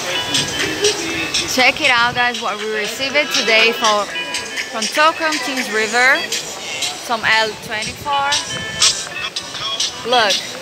Check it out, guys, what we received today from Tocantins River. Some L024. Look.